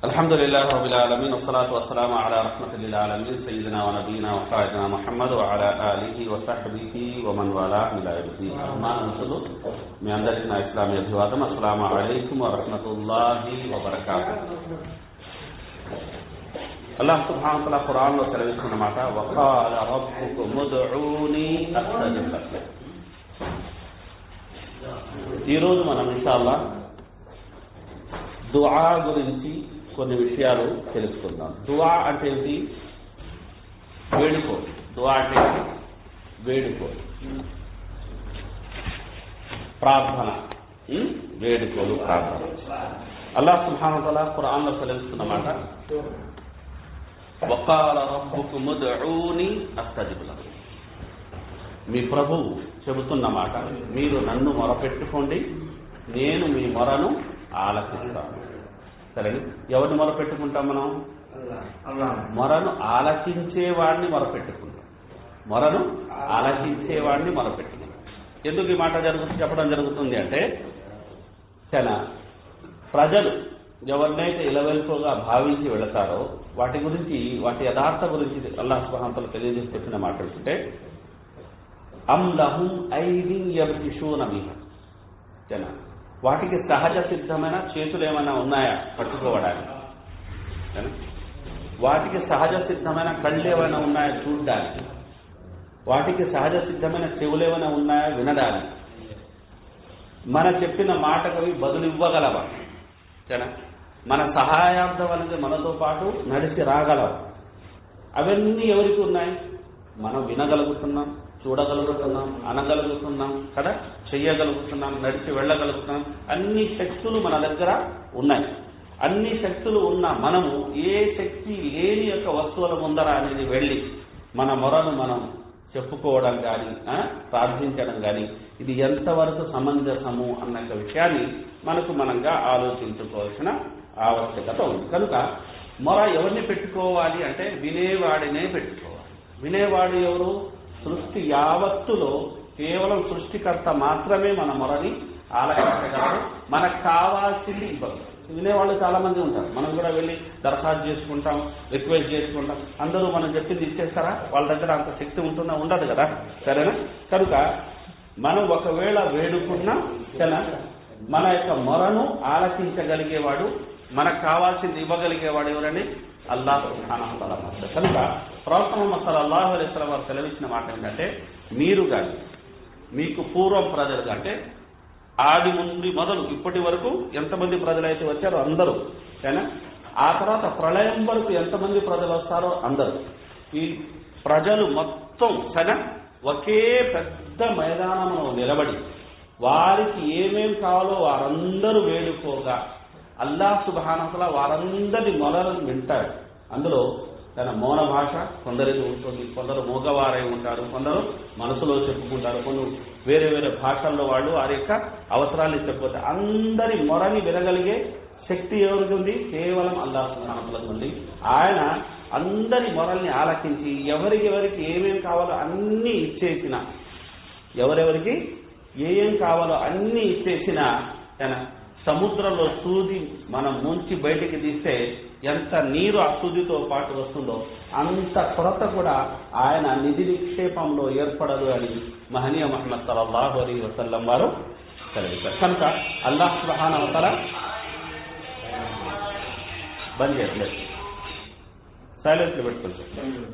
الحمد لله رب العالمين والصلاة والسلام على رحمة للعالمين سيدنا ونبينا وقائدنا محمد وعلى آله وصحبه ومن والاه إلى يوم الدين. أما نسأل من أندرنا إسلامي أبيوادم السلام عليكم ورحمة الله وبركاته. الله سبحانه وتعالى قرآن وتلويسنا معتا وقال ربكم ادعوني أستجب لكم. ఈ రోజు మనం ఇన్షాల్లా దుఆ గురించి కొన్ని విషయాలు తెలుసుకుందాం. దుఆ అంటే ఏంటి? వేడుకో. దుఆ అంటే వేడుకో, ప్రార్థన, వేడుకోలు, ప్రార్థన. అల్లాహ్ సుబ్హానహు వ తఆలా ఖురాన్లో తెలుస్తున్నమాట, వఖాల రబ్బుకుమ్ ఉద్ఊని అస్తజిబ్ లకుమ్. మీ ప్రభువు చెబుతున్నమాట, మీరు నన్ను మొరపెట్టుకోండి, నేను మీ మొరను ఆలకిస్తాను. సరే, ఎవరిని మొరపెట్టుకుంటాం మనం? మొరను ఆలకించేవాడిని మొరపెట్టుకుంటాం. మొరను ఆలకించేవాడిని మొరపెట్టుకుంటాం. ఎందుకు ఈ మాట చెప్పడం జరుగుతుంది అంటే, ప్రజలు ఎవరినైతే ఇలవెల్పుగా భావించి వెళతారో వాటి గురించి, వాటి యథార్థ గురించి అల్లాహ్ సుబ్హానహు వ తఆలా తెలియజేసి చెప్పిన మాట ఏంటంటే, అమ్ లహుం ఐదిన్ యబ్తిషూన బిహా. వాటికి సహజ సిద్ధమైన చేతులు ఏమైనా ఉన్నాయా పట్టుకోవడానికి? వాటికి సహజ సిద్ధమైన కళ్ళు ఏమైనా ఉన్నాయా చూడడానికి? వాటికి సహజ సిద్ధమైన చెవులు ఏమైనా ఉన్నాయా వినడానికి? మన చెప్పిన మాటకు అవి బదులు ఇవ్వగలవా? మన సహాయార్థం అనేది మనతో పాటు నడిచి రాగలవా? అవన్నీ ఎవరికి ఉన్నాయి? మనం వినగలుగుతున్నాం, చూడగలుగుతున్నాం, అనగలుగుతున్నాం కదా, చెయ్యగలుగుతున్నాం, నడిచి వెళ్ళగలుగుతున్నాం. అన్ని శక్తులు మన దగ్గర ఉన్నాయి. అన్ని శక్తులు ఉన్న మనము ఏ శక్తి లేని యొక్క వస్తువుల ముందర అనేది వెళ్ళి మన మొరను మనం చెప్పుకోవడం కానీ, ప్రార్థించడం కానీ, ఇది ఎంతవరకు సమంజసము అన్న విషయాన్ని మనంగా ఆలోచించుకోవాల్సిన ఆవశ్యకత ఉంది. కనుక మొర ఎవరిని పెట్టుకోవాలి అంటే వినేవాడినే పెట్టుకోవాలి. వినేవాడు ఎవరు? సృష్టి యావత్తులో కేవలం సృష్టికర్త మాత్రమే మన మొరని ఆలకించగలరు. మనకు కావాల్సింది ఇవ్వరు. వినేవాళ్ళు చాలా మంది ఉంటారు. మనం కూడా వెళ్ళి దరఖాస్తు చేసుకుంటాం, రిక్వెస్ట్ చేసుకుంటాం. అందరూ మనం చెప్పింది ఇచ్చేస్తారా? వాళ్ళ దగ్గర అంత శక్తి ఉంటుందా? ఉండదు కదా. సరేనా? కనుక మనం ఒకవేళ వేడుకున్నా మన యొక్క మొరను ఆలకించగలిగేవాడు, మనకు కావాల్సింది ఇవ్వగలిగేవాడు ఎవరండి? అల్లాహ్ సుబ్హానహు వ తఆలా. కనుక ప్రవక్త ముహమ్మద్ సల్లల్లాహు అలైహి వసల్లం వారు సెలవిచ్చిన మాట ఏంటంటే, మీరు కానీ మీకు పూర్వం ప్రజలు అంటే ఆది నుండి మొదలు ఇప్పటి వరకు ఎంతమంది ప్రజలైతే వచ్చారో అందరూ, ఆ తర్వాత ప్రళయం వరకు ఎంతమంది ప్రజలు వస్తారో అందరూ, ఈ ప్రజలు మొత్తం ఒకే పెద్ద మైదానంలో నిలబడి వారికి ఏమేం కావాలో వారందరూ వేడుకోగా అల్లాహ్ సుబ్హానహు వ తఆలా వారందరి మొరలను వింటాడు. అందులో తన మౌన భాష కొందరికి ఉంటుంది, కొందరు మూగవారై ఉంటారు, కొందరు మనసులో చెప్పుకుంటారు, కొందరు వేరే వేరే భాషల్లో వాళ్ళు వారి యొక్క అవసరాన్ని చెప్పుకోవచ్చు. అందరి మొరని వినగలిగే శక్తి ఎవరికి ఉంది? కేవలం అల్లాహ్ సుబ్హానహు వ తఆలా ఉంది. ఆయన అందరి మొరల్ని ఆలకించి ఎవరికి ఏమేం కావాలో అన్నీ ఇచ్చేసిన, ఎవరెవరికి ఏం కావాలో అన్నీ ఇచ్చేసిన, సముద్రంలో సూది మనం ముంచి బయటికి తీస్తే ఎంత నీరు ఆ సూదితో పాటు వస్తుందో అంత కొరత కూడా ఆయన నిధి నిక్షేపంలో ఏర్పడదు అని మహనీయ ముహమ్మద్ సల్లల్లాహు అలైహి వసల్లం వారు సెలవిస్తారు. కనుక అల్లాహ్ సుబ్హానహు వ తఆలా బంద్ చేయట్లేదు, సైలెంట్ లో పెట్టుకుంటారు.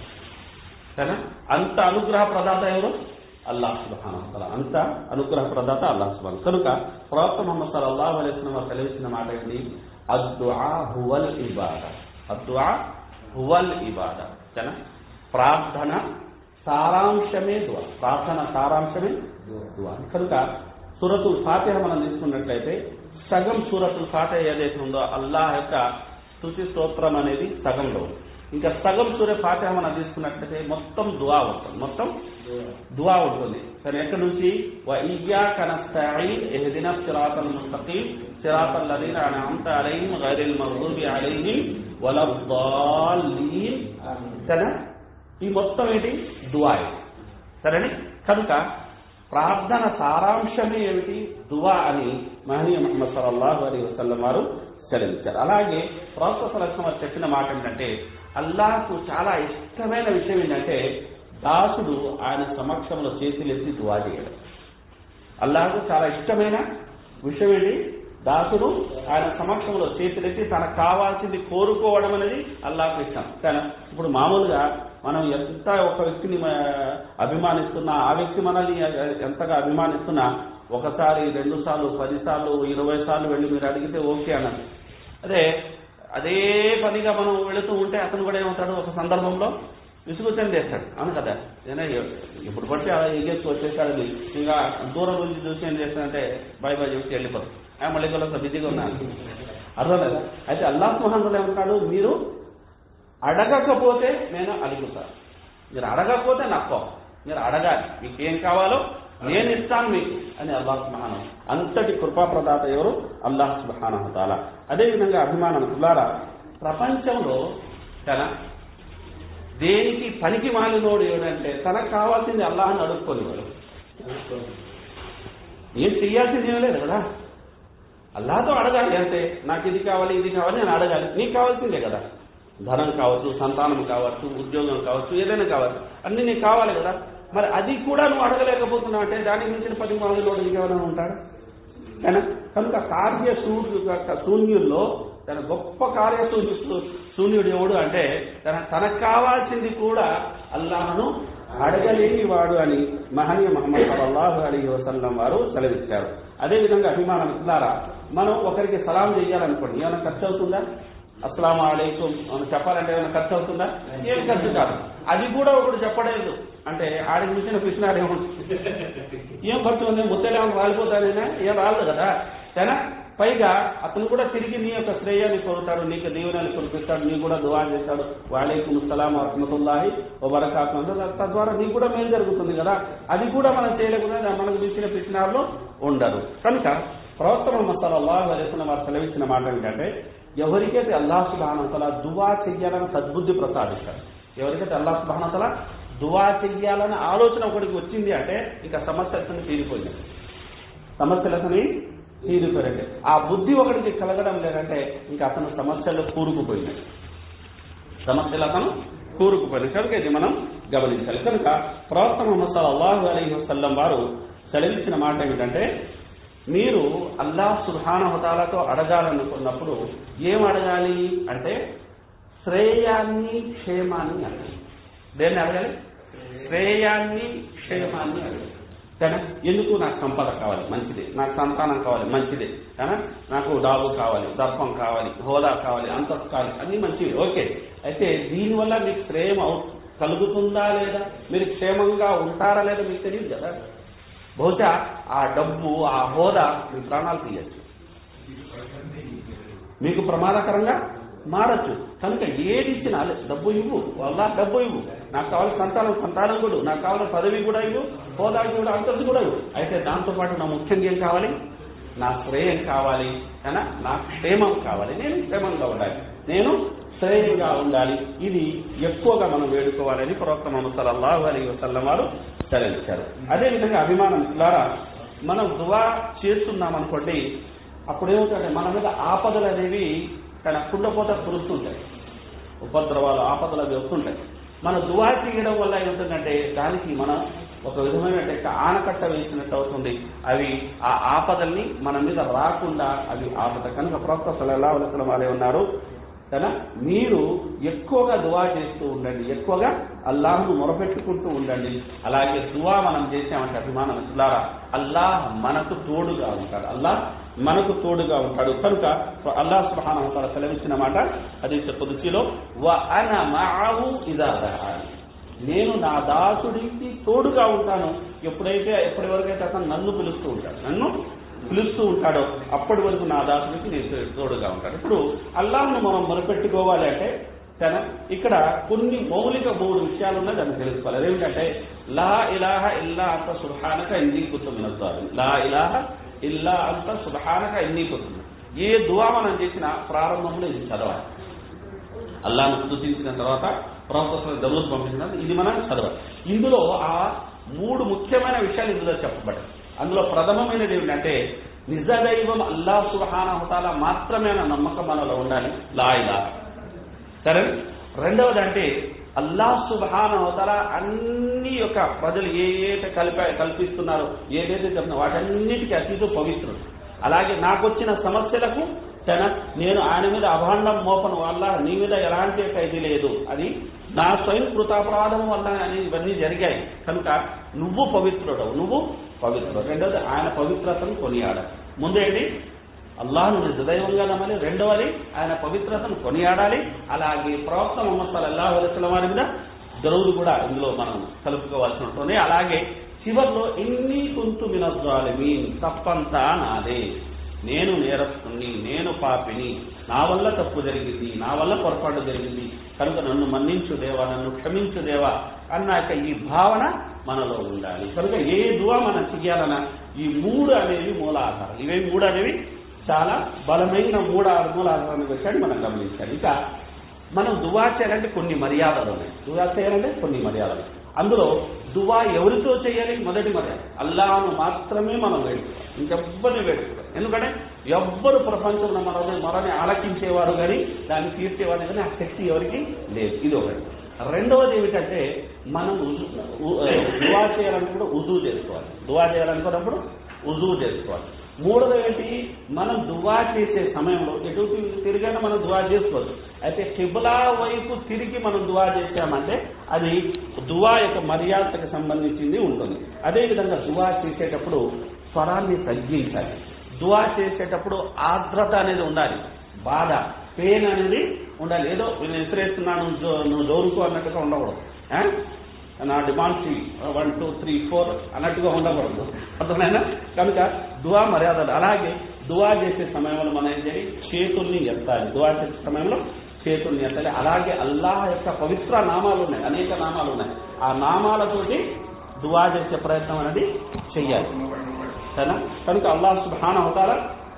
అంత అనుగ్రహ ప్రదాత ఎవరు? అల్లాహ్ సుబ్హానహు వ తఆలా. అంత అనుగ్రహ ప్రదాత అల్లాహ్ సుబ్హానహు. కనుక ప్రవక్త ముహమ్మద్ సల్లల్లాహు అలైహి వసల్లం వారు సెలవిచ్చిన మాట ఏంటి? అద్దుఆ హువల్ ఇబాదా. అద్దుఆ హువల్ ఇబాదా. ప్రార్థన సారాంశమే దుఆ. ప్రార్థన సారాంశమే దుఆ. కనుక సూరతుల్ ఫాతిహ మనం తీసుకున్నట్లయితే సగం సూరతుల్ ఫాతిహ ఏదైతే ఉందో అల్లాహ్ యొక్క స్తుతి స్తోత్రం అనేది సగంలో, ఇంకా సగం సూర ఫాతిహ మనం తీసుకున్నట్లయితే మొత్తం దుఆ ఉంటుంది. మొత్తం దుఆ ఉంటుంది. కానీ ఎక్కడి నుంచి? వ ఇయ్యాక నస్తഈన్ ఇహ్దినస్ సిరాతల్ ముస్తఖీమ్ సిరాతల్ లదీన అన్అమ్త అలైహిమ్ గైరిల్ మగ్దూబి అలైహిమ్ వలద్దాలీన్. ఈ మొత్తం ఏంటి? దుఆ. సరేని? కనుక ప్రార్థన సారాంశమే ఏమిటి? దుఆ అని మహనీయ ముహమ్మద్ సల్లల్లాహు అలైహి వసల్లం వారు చదివించారు. అలాగే ప్రవక్త సల్లల్లాహు అలైహి వసల్లం చెప్పిన మాట ఏంటంటే, అల్లాహకు చాలా ఇష్టమైన విషయం ఏంటంటే దాసుడు ఆయన సమక్షంలో చేతులెత్తి దువా చేయడం. అల్లాహకు చాలా ఇష్టమైన విషయం ఏంటి? దాసుడు ఆయన సమక్షంలో చేతులెత్తి తనకు కావాల్సింది కోరుకోవడం అనేది అల్లాహకు ఇష్టం. కానీ ఇప్పుడు మామూలుగా మనం ఎంత ఒక వ్యక్తిని అభిమానిస్తున్నా, ఆ వ్యక్తి మనల్ని ఎంతగా అభిమానిస్తున్నా ఒకసారి 2 సార్లు 10 సార్లు 20 సార్లు వెళ్ళి మీరు అడిగితే ఓకే అన్నది. అదే పనిగా మనం వెళుతూ ఉంటే అతను కూడా ఏమవుతాడు, ఒక సందర్భంలో విసుగు చెందేస్తాడు. అవును కదా, ఇప్పుడు బట్టి ఎగేసి వచ్చేసాడు. ఇంకా దూరం నుంచి చూసి ఏం చేస్తాడంటే బై బై చూసి వెళ్ళిపోతాడు. మళ్ళీ కూడా బిజీగా ఉన్నాను, అర్థం లేదా? అయితే అల్లాహ్ సుబ్హానహు వ తఆలా ఏమంటాడు, మీరు అడగకపోతే నేను అడుగుతాను, మీరు అడగకపోతే నాకు, మీరు అడగాలి, మీకు ఏం కావాలో నేను ఇస్తాను మీకు అని అల్లాహ్ సుబ్హానహు వ తఆలా. అంతటి కృపాప్రదాత ఎవరు? అల్లాహ్ సుబ్హానహు వ తఆలా. అదేవిధంగా అభిమానులారా, ప్రపంచంలో తన దేనికి పనికి మాలినోడు ఎవడంటే తనకు కావాల్సింది అల్లాహ్ని అడుక్కోనివాడు. ఏం చెయ్యాల్సింది ఏం లేదు కదా, అల్లాహతో అడగాలి అంతే. నాకు ఇది కావాలి ఇది కావాలి నేను అడగాలి. నీకు కావాల్సిందే కదా, ధనం కావచ్చు, సంతానం కావచ్చు, ఉద్యోగం కావచ్చు, ఏదైనా కావచ్చు, అన్ని నీకు కావాలి కదా. మరి అది కూడా నువ్వు అడగలేకపోతున్నావు అంటే దానికి మించిన 10 మందిలోడు నీకెవరైనా ఉంటాడు కనుక శూన్యుల్లో తన గొప్ప శూన్యుడు ఎవడు అంటే తనకు కావాల్సింది కూడా అల్లాహ్ను అడగలేని వాడు అని మహనీయ ముహమ్మద్ సల్లల్లాహు అలైహి వసల్లం వారు సెలవిచ్చారు. అదేవిధంగా అభిమానులారా, మనం ఒకరికి సలాం చేయాలనుకోండి, ఏమైనా ఖర్చు అవుతుందా? అస్సలాము అలైకుం అని చెప్పాలంటే ఏమైనా ఖర్చు అవుతుందా? ఏం ఖర్చు కాదు. అది కూడా ఒకడు చెప్పలేదు అంటే ఆడికి మించిన కృష్ణాడు ఏముంటుంది, ఏం ఖర్చు ఉంది? ముత్తలేమని రాలిపోతానైనా ఏం రాలేదు కదా. కానీ పైగా అతను కూడా తిరిగి నీ యొక్క శ్రేయాన్ని కోరుతాడు, నీకు దీవెనలు కురిపిస్తాడు, నీ కూడా దువా చేస్తాడు, వఅలైకుం అస్సలాం వరహ్మతుల్లాహి వబరకాతుహు, తద్వారా నీకు కూడా మేలు జరుగుతుంది కదా. అది కూడా మనం చేయలేకుండా మనకు మించిన కృష్ణాలు ఉండరు. కనుక ప్రవక్త ముహమ్మద్ సల్లల్లాహు అలైహి వసల్లం వారు సెలవిచ్చిన మాట ఏంటంటే, ఎవరికైతే అల్లాహ్ సుబ్హానహు వ తఆలా దువా చెయ్యాలని సద్బుద్ధి ప్రసాదిస్తాడు, ఎవరికైతే అల్లాహ్ సుబ్హానహు వ తఆలా దువా చెయ్యాలని ఆలోచన ఒకటికి వచ్చింది అంటే ఇక సమస్యలతోని తీరిపోయింది, సమస్యలతోని తీరిపోయారంటే ఆ బుద్ధి ఒకటికి కలగడం లేదంటే ఇంకా అతను సమస్యల్లో కూరుకుపోయినాడు, సమస్యలు అతను కూరుకుపోయినాడు. కనుక ఇది మనం గమనించాలి. కనుక ప్రవక్త ముహమ్మద్ సల్లల్లాహు అలైహి వసల్లం వారు సెలవిచ్చిన మాట ఏమిటంటే, మీరు అల్లాహ్ సుబ్హానహు వ తఆలాతో అడగాలనుకున్నప్పుడు ఏం అడగాలి అంటే శ్రేయాన్ని క్షేమాన్ని అడగాలి. దేన్ని అడగాలి? శ్రేయాన్ని క్షేమాన్ని అడగాలి. కానీ ఎందుకు? నాకు సంపద కావాలి, మంచిదే. నాకు సంతానం కావాలి, మంచిదే. కానీ నాకు డాబు కావాలి, దర్పం కావాలి, హోదా కావాలి, అంతస్తు కావాలి, అన్ని మంచివి, ఓకే. అయితే దీనివల్ల మీకు శ్రేయం కలుగుతుందా లేదా, మీరు క్షేమంగా ఉంటారా లేదా మీకు తెలియదు కదా. బహుశా ఆ డబ్బు ఆ హోదా మీ ప్రాణాలు తీయచ్చు, మీకు ప్రమాదకరంగా మారచ్చు. కనుక ఏది ఇచ్చినా డబ్బు ఇవ్వు, వల్ల డబ్బు ఇవ్వు, నాకు కావాలి సంతానం కూడా, నాకు కావాలి పదవి కూడా ఇవ్వు, హోదా కూడా, అంతస్తు కూడా ఇవ్వు. అయితే దాంతోపాటు నా ముఖ్యంగా ఏం కావాలి? నా శ్రేయం కావాలి, కానీ నా క్షేమం కావాలి, నేను క్షేమంగా ఉండాలి, నేను శ్రేయంగా ఉండాలి. ఇది ఎక్కువగా మనం వేడుకోవాలని ప్రవక్త ముహమ్మద్ సల్లల్లాహు అలైహి వసల్లం వారు సెలవిచ్చారు. అదేవిధంగా అభిమానులారా, మనం దువా చేస్తున్నామనుకోండి, అప్పుడేమవుతాయంటే మన మీద ఆపదలు అనేవి కానీ కుండపోత కురుస్తుంటాయి, ఉపద్రవాలు ఆపదలు అవి వస్తుంటాయి. మన దువా చేయడం వల్ల ఏమవుతుందంటే దానికి మనం ఒక విధమైన ఆనకట్ట వేసినట్టు అవుతుంది. అవి ఆ ఆపదల్ని మన మీద రాకుండా అవి ఆపద. కనుక ప్రవక్త సల్లల్లాహు అలైహి వసల్లం వారే ఉన్నారు కదా, మీరు ఎక్కువగా దువా చేస్తూ ఉండండి, ఎక్కువగా అల్లాహ్ను మొరపెట్టుకుంటూ ఉండండి. అలాగే దువా మనం చేసామంటే అభిమానులారా, అల్లాహ్ మనకు తోడుగా ఉంటాడు, అల్లాహ్ మనకు తోడుగా ఉంటాడు. కనుక అల్లాహ్ సుబ్హానహు వ తఆలా సెలవిచ్చిన మాట హదీస్ కుదుసీలో, వ అన మఅహు ఇదా దఅని, నేను నా దాసుడికి తోడుగా ఉంటాను ఎప్పటి వరకైతే అతను నన్ను పిలుస్తూ ఉంటాడో అప్పటి వరకు నా దాసుడికి నేను తోడుగా ఉంటాడు. ఇప్పుడు అల్లాహ్ను మనం మొరపెట్టుకోవాలి అంటే ఇక్కడ కొన్ని మౌలిక 3 విషయాలు ఉన్నాయి, దాన్ని తెలుసుకోవాలి. అదేమిటంటే లా ఇలాహ ఇల్లా అంత సుబ్హానక ఇన్నీ కున్తు మినజ్ జాలిమీన్, లా ఇలాహ ఇల్లా అంత సుబ్హానక ఇన్నీ కున్తు. ఏ దువా మనం చేసినా ప్రారంభంలో ఇది చదవాలి, అల్లాహ్ను స్తుతించిన తర్వాత ప్రవక్త దరూద్ పంపించిన ఇది మనం చదవాలి. ఇందులో ఆ 3 ముఖ్యమైన విషయాలు ఇందులో చెప్పబడ్డాయి. అందులో ప్రథమమైనది ఏమిటంటే నిజ దైవం అల్లాహ్ సుబ్హానహు తఆలా మాత్రమే అన్న నమ్మకం మనలో ఉండాలి. లా ఇలాహ. సరే, రెండవది అంటే అల్లాహ్ సుబ్హానహు తఆలా అన్ని యొక్క ప్రజలు ఏదైతే కల్పిస్తున్నారో, ఏదైతే చెప్తున్నా వాటన్నిటికీ అతీతు పవిత్రుడు. అలాగే నాకు వచ్చిన సమస్యలకు నేను ఆయన మీద అభాండం మోపను వల్ల నీ మీద ఎలాంటి ఇది లేదు, అది నా స్వయం కృతాపరాధం వల్ల ఇవన్నీ జరిగాయి కనుక నువ్వు పవిత్రుడవు, నువ్వు పవిత్రుడు. రెండవది ఆయన పవిత్రతను కొనియాడాలి. ముందేంటి అల్లాహ్ను నిజదైవంగా నమ్మాలి, రెండవది ఆయన పవిత్రతను కొనియాడాలి. అలాగే ప్రవక్త ముహమ్మద్ సల్లల్లాహు అలైహి వసల్లం వారి మీద దరువులు కూడా ఇందులో మనం కలుపుకోవాల్సి ఉంటుంది. అలాగే చివర్లో ఇన్నీ కుంతు మినజ్ జాలిమీన్, తప్పంతా నాదే, నేను నేరస్తుని, నేను పాపిని, నా వల్ల తప్పు జరిగింది, నా వల్ల పొరపాటు జరిగింది కనుక నన్ను మన్నించు దేవా, నన్ను క్షమించు దేవా అన్నాక ఈ భావన మనలో ఉండాలి. కనుక ఏ దువా మనం చెయ్యాలన్నా ఈ మూడు అనేవి మూలాధారం. ఇవే మూడు అనేవి చాలా బలమైన మూలాధారాన్ని వచ్చాడు మనం గమనించాలి. ఇక మనం దువా చేయాలంటే కొన్ని మర్యాదలు ఉన్నాయి. దువా చేయాలంటే కొన్ని మర్యాదలు. అందులో దువా ఎవరితో చేయాలి? మొదటి మర్యాద అల్లాహ్ను మాత్రమే మనం వేడుకోవాలి, ఇంకెవ్వరిని వేడుకోవాలి. ఎందుకంటే ఎవ్వరు ప్రపంచంలో మరని ఆలకించేవారు కానీ దాన్ని తీర్చేవారు కానీ ఆ శక్తి ఎవరికి లేదు. ఇది ఒకటి. రెండవది ఏమిటంటే మనం దువా చేయాలనుకున్నప్పుడు ఉజూ చేసుకోవాలి. దువా చేయాలనుకున్నప్పుడు ఉజూ చేసుకోవాలి. మూడవది ఏంటి, మనం దువా చేసే సమయంలో ఎటు తిరిగైనా మనం దువా చేసుకోవచ్చు. అయితే కిబ్లా వైపు తిరిగి మనం దువా చేసామంటే అది దువా యొక్క మర్యాదకు సంబంధించింది ఉంటుంది. అదేవిధంగా దువా చేసేటప్పుడు స్వరాన్ని తగ్గించాలి. దువా చేసేటప్పుడు ఆర్ద్రత అనేది ఉండాలి, బాధ పెయిన్ అనేది ఉండాలి. ఏదో నేను ఎదురేస్తున్నాను నువ్వు జోరుకో అన్నట్టుగా ఉండకూడదు. నా డిమాండ్స్ 1 2 3 4 అన్నట్టుగా ఉండకూడదు, అర్థమైనా? కనుక దువా మర్యాదలు. అలాగే దువా చేసే సమయంలో మనం ఏం చేయాలి? చేతుల్ని ఎత్తాలి. దువా చేసే సమయంలో చేతుల్ని ఎత్తాలి. అలాగే అల్లాహ్ యొక్క పవిత్ర నామాలు ఉన్నాయి, అనేక నామాలు ఉన్నాయి. ఆ నామాలతోటి దువా చేసే ప్రయత్నం అనేది చెయ్యాలి. సరేనా? కనుక అల్లాహ్ సుబ్హానహు తఆలా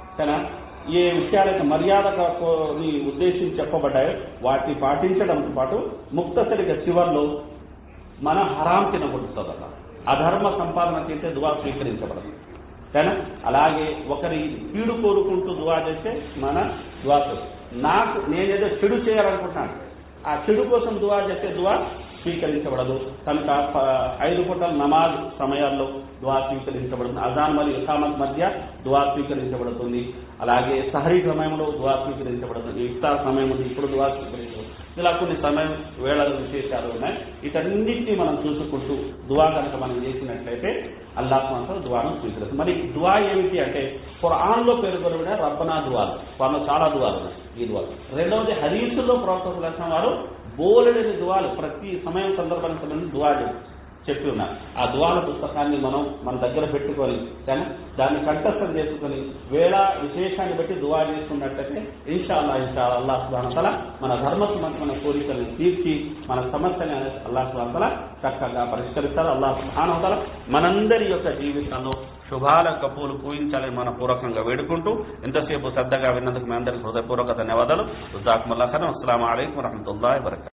ఏ విషయాలైతే మర్యాదకు ఉద్దేశించి చెప్పబడ్డాయో వాటిని పాటించడంతో పాటు ముక్తసరిగా చివర్లో మన హరాం తినకూడదు, అధర్మ సంపాదన చేస్తే దువా స్వీకరించబడదు. కానీ అలాగే ఒకరి కీడు కోరుకుంటూ దువా చేస్తే మన దువా నాకు నేనేదో చెడు చేయాలనుకుంటున్నాను, ఆ చెడు కోసం దువా చేస్తే దువా స్వీకరించబడదు. కనుక 5 పూటల నమాజ్ సమయాల్లో దువా స్వీకరించబడుతుంది. అజాన్ మరియు ఇఖామత్ మధ్య దువా స్వీకరించబడుతుంది. అలాగే సహరీ సమయంలో దువా స్వీకరించబడుతుంది. ఇఫ్తార్ సమయం ఉంది, ఇప్పుడు దువా స్వీకరించబడుతుంది. ఇలా కొన్ని సమయం వేళల విశేషాలు ఉన్నాయి. వీటన్నింటినీ మనం చూసుకుంటూ దువా కనుక మనం చేసినట్లయితే అల్లాహ్ సుబ్హానహు దువాను స్వీకరిస్తుంది. మరి దువా ఏమిటి అంటే ఖురాన్లో పేర్కొనబడిన రబ్బనా దువాలు, వాళ్ళలో చాలా దువాలు ఉన్నాయి. ఈ దువా. రెండవది హదీసుల్లో ప్రవక్త సల్లల్లాహు అలైహి వసల్లం వారు బోలెడని దువాలు ప్రతి సమయం సందర్భానికి దువా చెప్పి ఉన్నారు. ఆ దువాల పుస్తకాన్ని మనం మన దగ్గర పెట్టుకొని కానీ దాన్ని కంఠస్థం చేసుకుని వేళ విశేషాన్ని బట్టి దువా చేసుకున్నట్లయితే ఇన్షా అల్లాహ్ సుబ్హానహు వ తఆలా మన ధర్మసమ్మతమైన కోరికలను తీర్చి మన సమస్యని అల్లాహ్ సుబ్హానహు వ తఆలా చక్కగా పరిష్కరిస్తారు. అల్లాహ్ సుబ్హానహు వ తఆలా మనందరి యొక్క జీవితంలో శుభాల కపూలు పూయించాలని మన పూర్వకంగా వేడుకుంటూ ఎంతసేపు శ్రద్ధగా విన్నందుకు మీ అందరికీ హృదయపూర్వక ధన్యవాదాలు. జజాకుముల్లాహ్ ఖైరన్. అస్సలాము అలైకుం వరహ్మతుల్లాహి వబరకాతుహు.